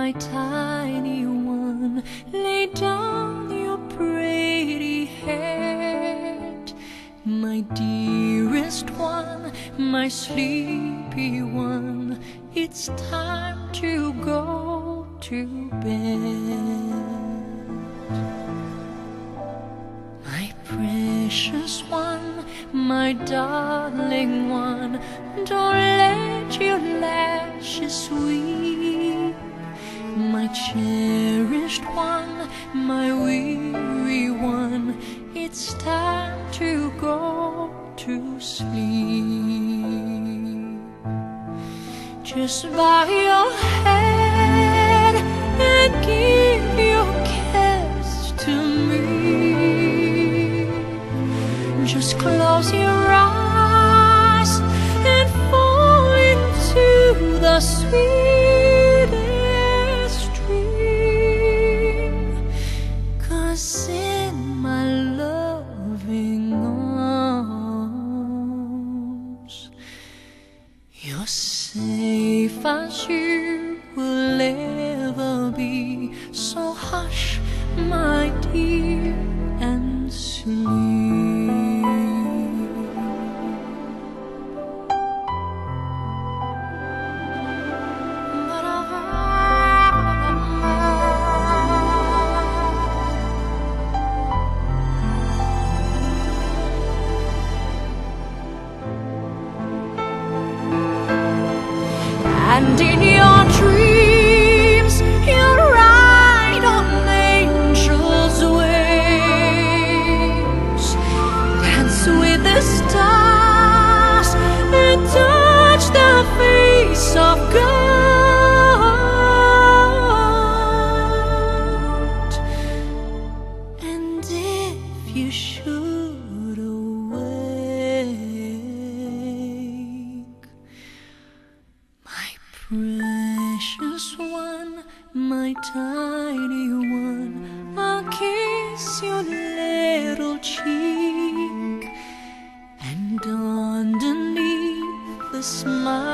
my tiny one, lay down your pretty head. My dearest one, my sleepy one, it's time to go to bed. My precious one, my darling one, don't let your lashes weep. My cherished one, my weary one, it's time to go to sleep. Just bow your head and give your kiss to me. Just close your eyes and fall into the sweetest dream. 'Cause in my loving arms, you're safe as you will ever be. So hush, my dear, and sleep. And in your dreams, you'll ride on angels' wings, dance with the stars, and touch the face of God. And if you should awake, my precious one, my tiny one, I'll kiss your little cheek, and underneath the smile